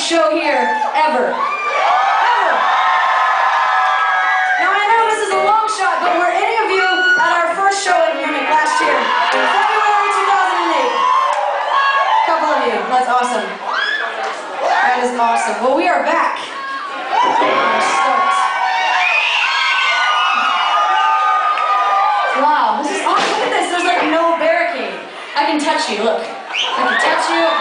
show here ever. Ever. Now I know this is a long shot, but were any of you at our first show in Munich last year? February 2008. A couple of you. That's awesome. That is awesome. Well, we are back. Wow, this is awesome. Look at this. There's like no barricade. I can touch you. Look. I can touch you.